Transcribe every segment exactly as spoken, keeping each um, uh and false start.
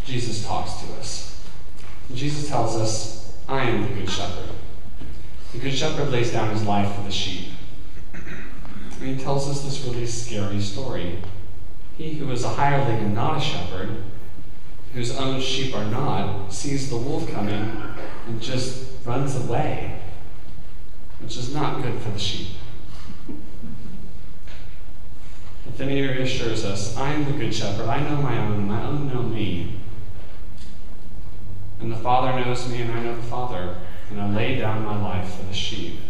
Jesus talks to us. Jesus tells us, I am the good shepherd. The good shepherd lays down his life for the sheep. And he tells us this really scary story. He who is a hireling and not a shepherd, whose own sheep are not, sees the wolf coming and just runs away, which is not good for the sheep. But then he reassures us, I am the good shepherd. I know my own, and my own know me. And the Father knows me, and I know the Father, and I lay down my life for the sheep.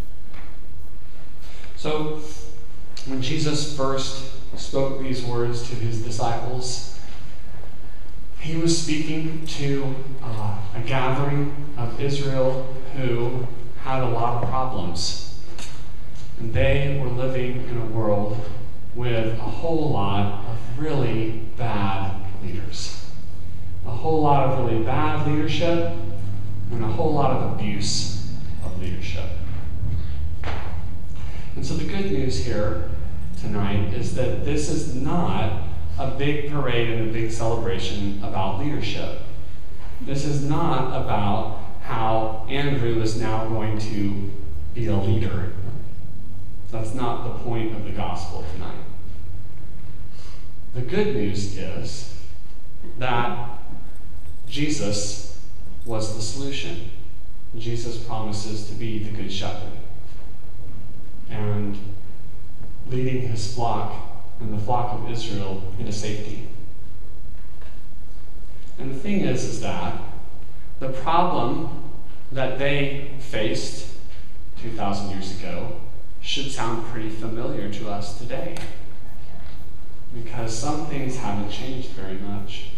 So, when Jesus first spoke these words to his disciples, he was speaking to uh, a gathering of Israel who had a lot of problems. And they were living in a world with a whole lot of really bad leaders. A whole lot of really bad leadership and a whole lot of abuse of leadership. And so the good news here tonight is that this is not a big parade and a big celebration about leadership. This is not about how Andrew is now going to be a leader. That's not the point of the gospel tonight. The good news is that Jesus was the solution. Jesus promises to be the good shepherd and leading his flock and the flock of Israel into safety. And the thing is, is that the problem that they faced two thousand years ago should sound pretty familiar to us today, because some things haven't changed very much.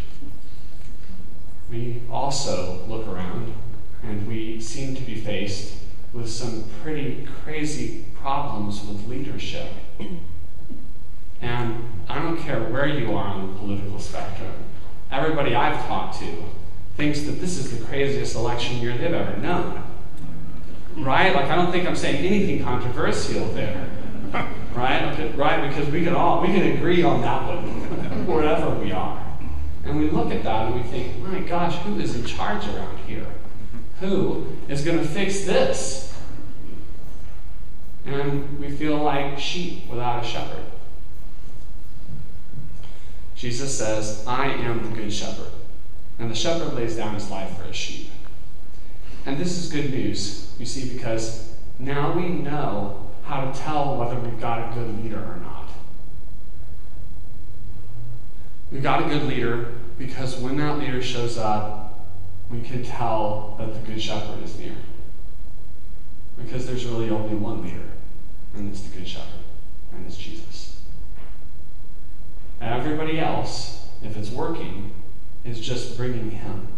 We also look around and we seem to be faced with some pretty crazy problems with leadership. And I don't care where you are on the political spectrum, everybody I've talked to thinks that this is the craziest election year they've ever known. Right? Like, I don't think I'm saying anything controversial there. Right? Okay, right? Because we can all, we can agree on that one, wherever we are. And we look at that and we think, my gosh, who is in charge around here? Who is going to fix this? And we feel like sheep without a shepherd. Jesus says, I am the good shepherd. And the shepherd lays down his life for his sheep. And this is good news, you see, because now we know how to tell whether we've got a good leader or not. We've got a good leader because when that leader shows up, we can tell that the good shepherd is near. Because there's really only one leader, and it's the good shepherd, and it's Jesus. And everybody else, if it's working, is just bringing him.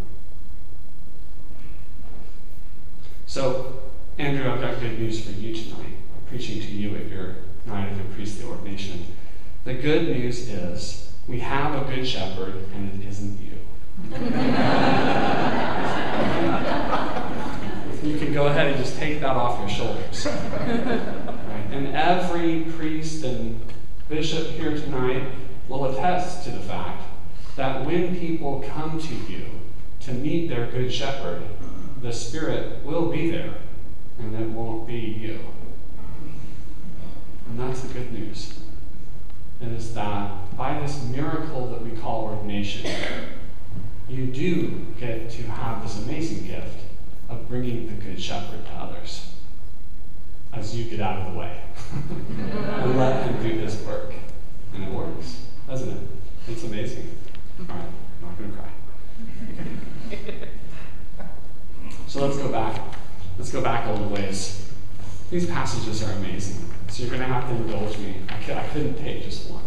So, Andrew, I've got good news for you tonight. I'm preaching to you at your night of your priestly ordination. The good news is we have a good shepherd, and it isn't you. You can go ahead and just take that off your shoulders. Right? And every priest and bishop here tonight will attest to the fact that when people come to you to meet their good shepherd, the Spirit will be there, and it won't be you. And that's the good news. It is that by this miracle that we call ordination, you do get to have this amazing gift of bringing the good shepherd to others as you get out of the way and let him do his work. And it works, doesn't it? It's amazing. All right, I'm not going to cry. So let's go back. Let's go back a little ways. These passages are amazing, so you're going to have to indulge me. I, could, I couldn't take just one.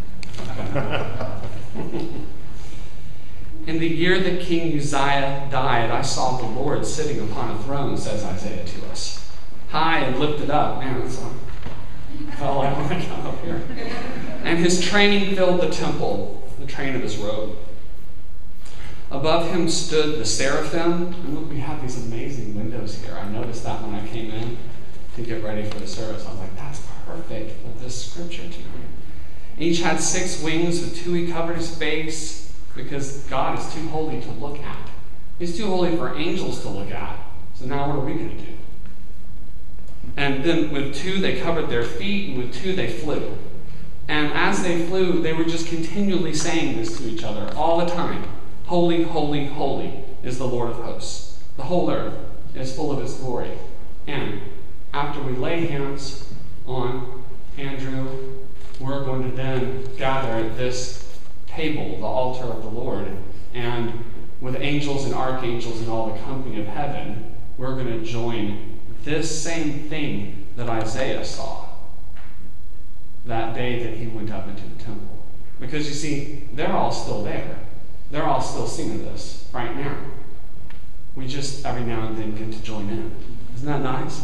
In the year that King Uzziah died, I saw the Lord sitting upon a throne, says Isaiah to us. High and lifted up. Man, that's all. Felt like when I got up here. And his train filled the temple, the train of his robe. Above him stood the seraphim. And look, we have these amazing windows here. I noticed that when I came in to get ready for the service. I was like, that's perfect for this scripture tonight. Each had six wings. With two he covered his face, because God is too holy to look at. He's too holy for angels to look at. So now what are we going to do? And then with two, they covered their feet, and with two, they flew. And as they flew, they were just continually saying this to each other all the time. Holy, holy, holy is the Lord of hosts. The whole earth is full of his glory. And after we lay hands on Andrew, we're going to then gather at this table, the altar of the Lord, and with angels and archangels and all the company of heaven, we're going to join this same thing that Isaiah saw that day that he went up into the temple. Because you see, they're all still there. They're all still singing this right now. We just every now and then get to join in. Isn't that nice?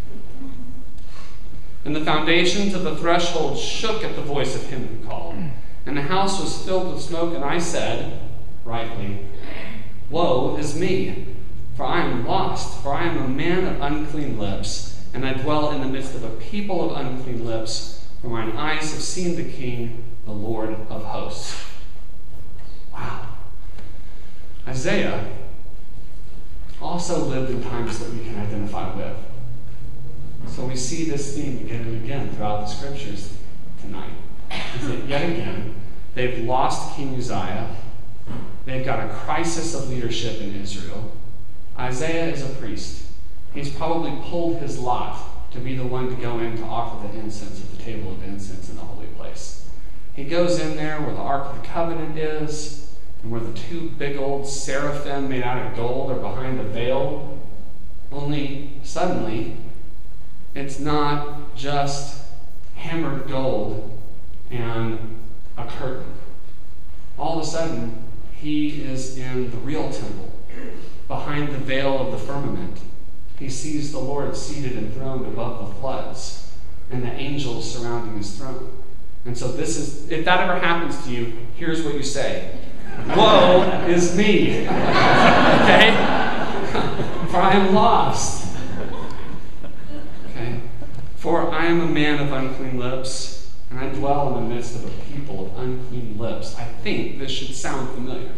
And the foundations of the threshold shook at the voice of him who called. And the house was filled with smoke, and I said, rightly, woe is me, for I am lost, for I am a man of unclean lips, and I dwell in the midst of a people of unclean lips, for mine eyes have seen the King, the Lord of hosts. Wow. Isaiah also lived in times that we can identify with. So we see this theme again and again throughout the scriptures tonight. Is that yet again, they've lost King Uzziah. They've got a crisis of leadership in Israel. Isaiah is a priest. He's probably pulled his lot to be the one to go in to offer the incense at the table of incense in the holy place. He goes in there where the Ark of the Covenant is, and where the two big old seraphim made out of gold are behind the veil. Only suddenly, it's not just hammered gold and a curtain. All of a sudden, he is in the real temple, behind the veil of the firmament. He sees the Lord seated enthroned above the floods, and the angels surrounding his throne. And so this is, if that ever happens to you, here's what you say. Woe is me. Okay? For I am lost. Okay? For I am a man of unclean lips, and I dwell in the midst of a people of unclean lips. I think this should sound familiar.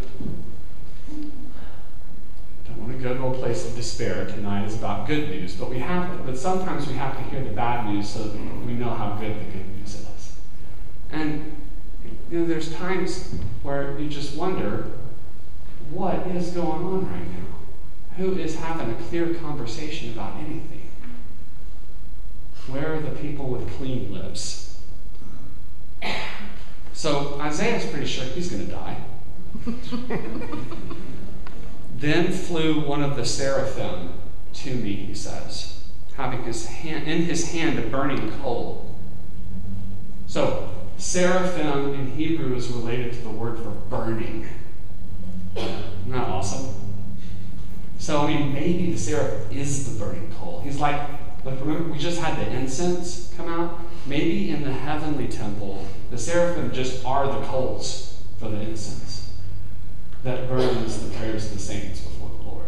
Don't want to go to a place of despair. Tonight is about good news, but we have, but sometimes we have to hear the bad news so that we know how good the good news is. And you know, there's times where you just wonder, what is going on right now? Who is having a clear conversation about anything? Where are the people with clean lips? So Isaiah's pretty sure he's going to die. Then flew one of the seraphim to me, he says, having his hand, in his hand a burning coal. So, seraphim in Hebrew is related to the word for burning. Isn't that awesome? So, I mean, maybe the seraph is the burning coal. He's like, like, remember, we just had the incense come out? Maybe in the heavenly temple, the seraphim just are the coals for the incense that burns the prayers of the saints before the Lord.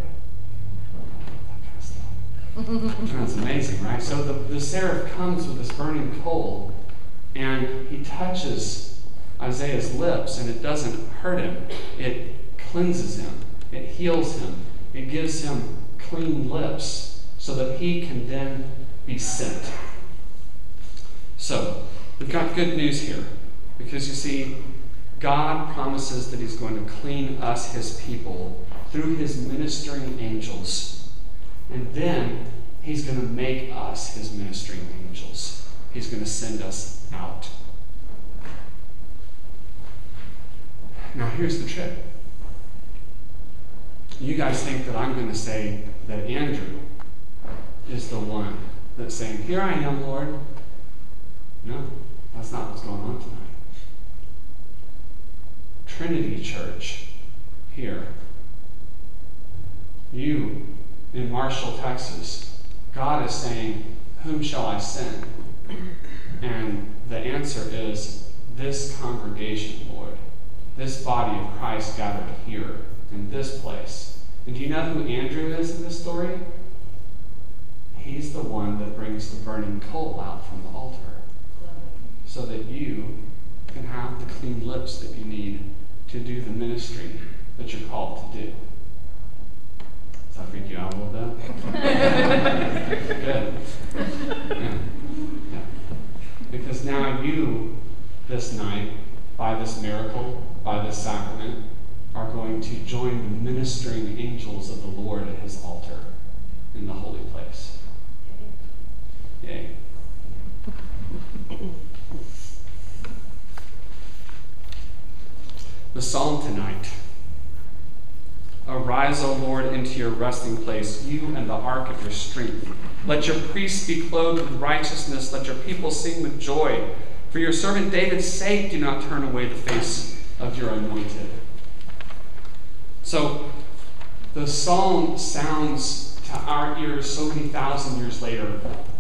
That kind of stuff. That's amazing, right? So the, the seraph comes with this burning coal, and he touches Isaiah's lips, and it doesn't hurt him. It cleanses him. It heals him. It gives him clean lips so that he can then be sent. So, we've got good news here. Because you see, God promises that he's going to clean us, his people, through his ministering angels. And then he's going to make us his ministering angels. He's going to send us out. Now here's the trick. You guys think that I'm going to say that Andrew is the one that's saying, "Here I am, Lord." No, that's not what's going on tonight. Trinity Church, here. You, in Marshall, Texas, God is saying, "Whom shall I send?" And the answer is, this congregation, Lord. This body of Christ gathered here, in this place. And do you know who Andrew is in this story? He's the one that brings the burning coal out from the altar, so that you can have the clean lips that you need to do the ministry that you're called to do. Does that freak you out a little bit? Good. Yeah. Yeah. Because now you, this night, by this miracle, by this sacrament, are going to join the ministering angels of the Lord at his altar in the holy place. Yay. The psalm tonight. Arise, O Lord, into your resting place, you and the ark of your strength. Let your priests be clothed with righteousness. Let your people sing with joy. For your servant David's sake, do not turn away the face of your anointed. So, the psalm sounds to our ears so many thousand years later,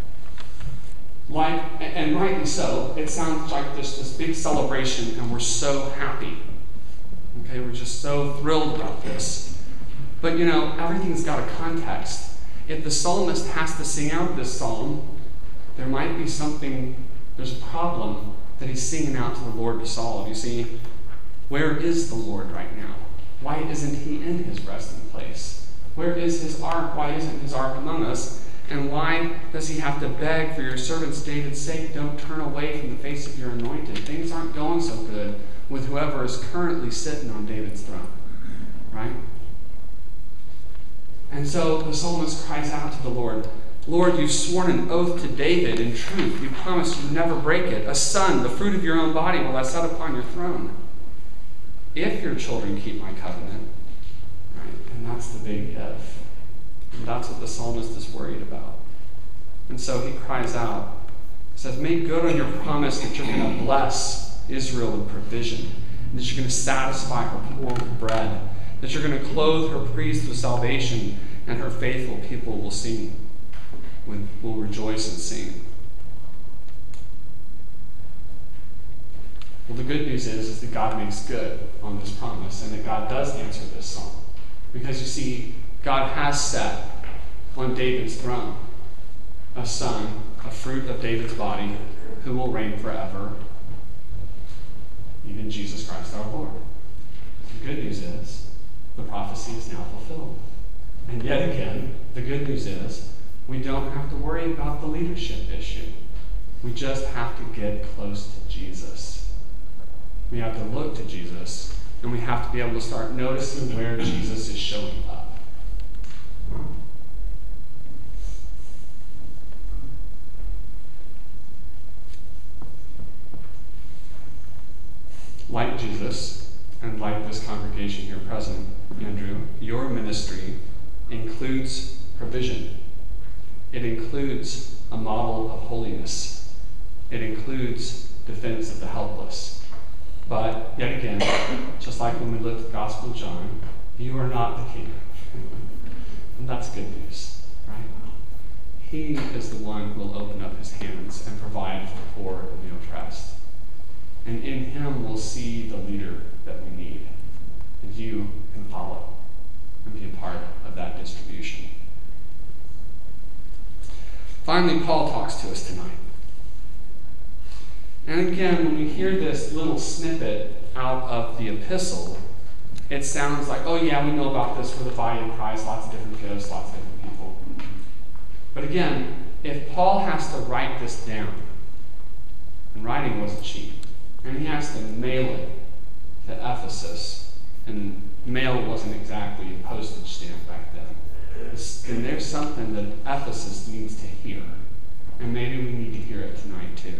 like, and rightly so, it sounds like this, this big celebration, and we're so happy. Okay, we're just so thrilled about this. But you know, everything's got a context. If the psalmist has to sing out this psalm, there might be something, there's a problem that he's singing out to the Lord to solve. You see, where is the Lord right now? Why isn't he in his resting place? Where is his ark? Why isn't his ark among us? And why does he have to beg for your servant's David's sake? Don't turn away from the face of your anointed. Things aren't going so good with whoever is currently sitting on David's throne. Right? And so the psalmist cries out to the Lord, Lord, you've sworn an oath to David in truth. You promised you'd never break it. A son, the fruit of your own body, will I set upon your throne. If your children keep my covenant, right? And that's the big if. And that's what the psalmist is worried about. And so he cries out, he says, make good on your promise that you're going to bless Israel with provision, and that you're going to satisfy her poor with bread, that you're going to clothe her priest with salvation, and her faithful people will sing, will rejoice and sing. Well, the good news is, is that God makes good on this promise, and that God does answer this psalm. Because you see, God has set on David's throne a son, a fruit of David's body, who will reign forever, even Jesus Christ our Lord. The good news is, the prophecy is now fulfilled. And yet again, the good news is, we don't have to worry about the leadership issue. We just have to get close to Jesus. We have to look to Jesus, and we have to be able to start noticing where Jesus is showing up. Like Jesus, and like this congregation here present, Andrew, your ministry includes provision. It includes a model of holiness. It includes defense of the helpless. But yet again, just like when we looked at the Gospel of John, you are not the king. And that's good news, right? He is the one who will open up his hands and provide for the poor and the oppressed. And in him we'll see the leader that we need. And you can follow and be a part of that distribution. Finally, Paul talks to us tonight. And again, when we hear this little snippet out of the epistle, it sounds like, oh yeah, we know about this for the body of Christ, lots of different gifts, lots of different people. But again, if Paul has to write this down, and writing wasn't cheap, and he has to mail it to Ephesus, and mail wasn't exactly a postage stamp back then, then there's something that Ephesus needs to hear. And maybe we need to hear it tonight too.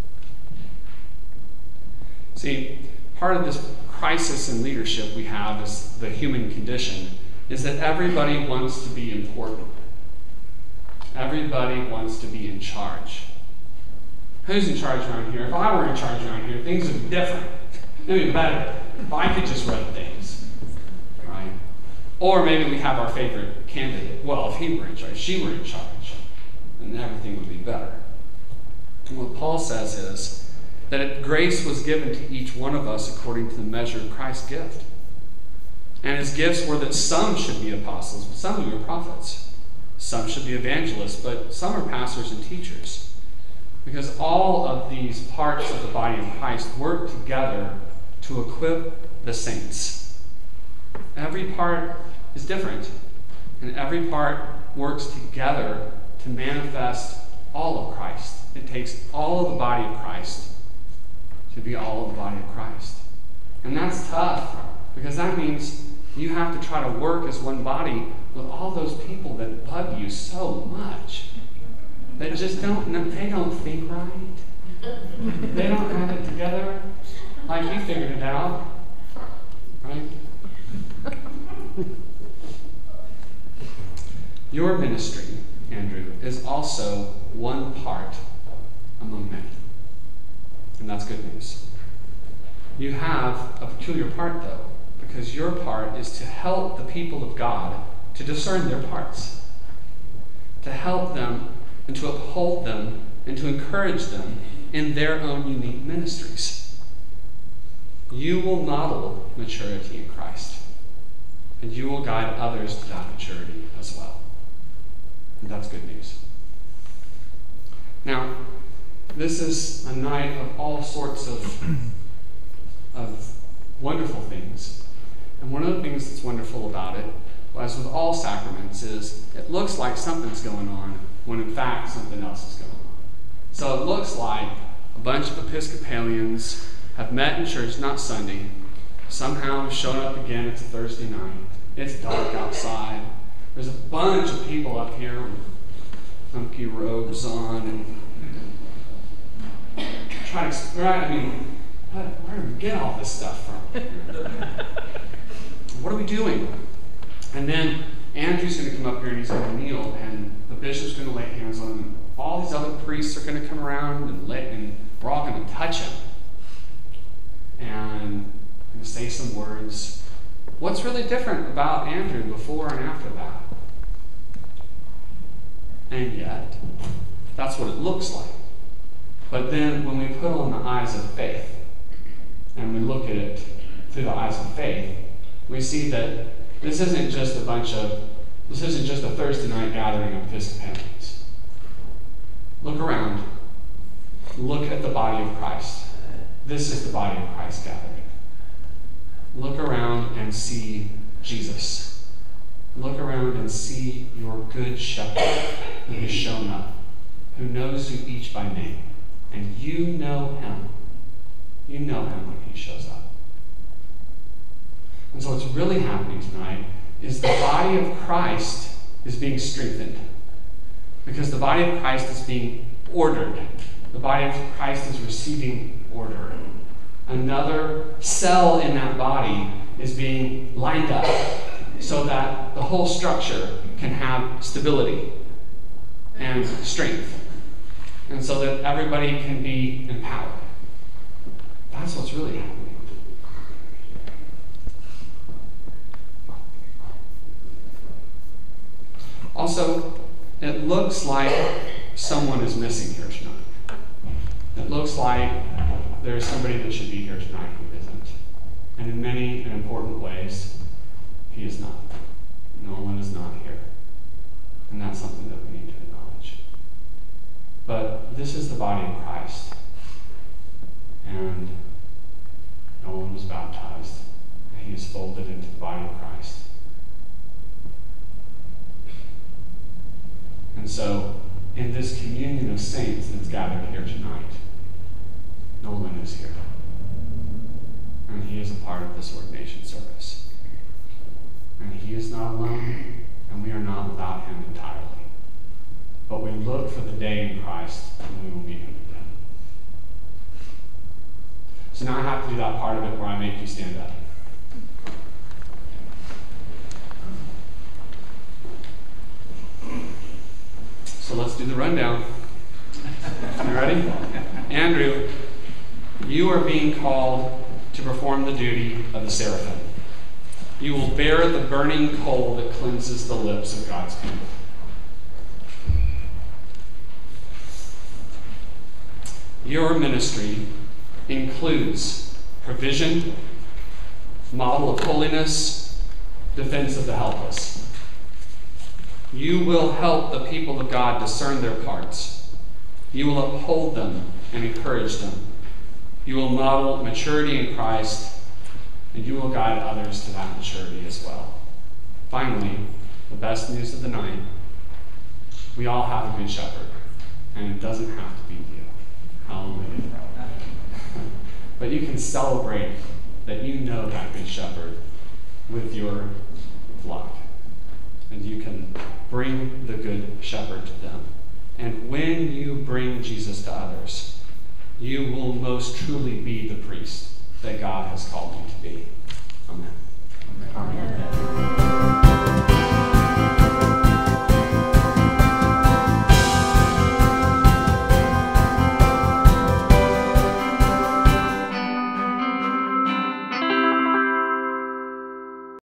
See, part of this crisis in leadership we have as the human condition is that everybody wants to be important. Everybody wants to be in charge. Who's in charge around here? If I were in charge around here, things would be different. It would be better if I could just run things, right? Or maybe we have our favorite candidate. Well, if he were in charge, she were in charge, then everything would be better. And what Paul says is that grace was given to each one of us according to the measure of Christ's gift. And his gifts were that some should be apostles, but some of you are prophets. Some should be evangelists, but some are pastors and teachers. Because all of these parts of the body of Christ work together to equip the saints. Every part is different, and every part works together to manifest all of Christ. It takes all of the body of Christ to be all of the body of Christ. And that's tough, because that means you have to try to work as one body with all those people that bug you so much. That just don't, they don't think right. They don't have it together like you figured it out. Right? Your ministry, Andrew, is also one part among many. And that's good news. You have a peculiar part, though, because your part is to help the people of God to discern their parts, to help them and to uphold them and to encourage them in their own unique ministries. You will model maturity in Christ, and you will guide others to that maturity as well. And that's good news. Now, this is a night of all sorts of, of wonderful things. And one of the things that's wonderful about it, as with all sacraments, is it looks like something's going on when in fact something else is going on. So it looks like a bunch of Episcopalians have met in church, not Sunday, somehow have shown up again. It's a Thursday night. It's dark outside. There's a bunch of people up here with funky robes on and trying to, right? I mean, where do we get all this stuff from? What are we doing? And then Andrew's going to come up here and he's going to kneel, and the bishop's going to lay hands on him. And all these other priests are going to come around and, let, and we're all going to touch him and going to say some words. What's really different about Andrew before and after that? And yet, that's what it looks like. But then when we put on the eyes of faith and we look at it through the eyes of faith, we see that this isn't just a bunch of, this isn't just a Thursday night gathering of Episcopalians. Look around. Look at the body of Christ. This is the body of Christ gathered. Look around and see Jesus. Look around and see your good shepherd who has shown up, who knows you each by name. And you know him. You know him when he shows up. And so what's really happening tonight is the body of Christ is being strengthened. Because the body of Christ is being ordered. The body of Christ is receiving order. Another cell in that body is being lined up so that the whole structure can have stability and strength. And so that everybody can be empowered. That's what's really happening. Also, it looks like someone is missing here tonight. It looks like there's somebody that should be here tonight who isn't. And in many and important ways, he is not. Nolan is not here. And that's something that we need to acknowledge. But this is the body of Christ. And Nolan was baptized. And he is folded into the body of Christ. And so, in this communion of saints that's gathered here tonight, Nolan is here. And he is a part of this ordination service. And he is not alone, and we are not without him entirely. But we look for the day in Christ when we will meet him again. So now I have to do that part of it where I make you stand up. So let's do the rundown. You ready? Andrew, you are being called to perform the duty of the seraphim. You will bear the burning coal that cleanses the lips of God's people. Your ministry includes provision, model of holiness, defense of the helpless. You will help the people of God discern their parts. You will uphold them and encourage them. You will model maturity in Christ, and you will guide others to that maturity as well. Finally, the best news of the night, we all have a good shepherd, and it doesn't have to be you. Hallelujah. But you can celebrate that you know that good shepherd with your flock, and you can bring the good shepherd to them. And when you bring Jesus to others, you will most truly be the priest that God has called you to be. Amen. Amen. Amen.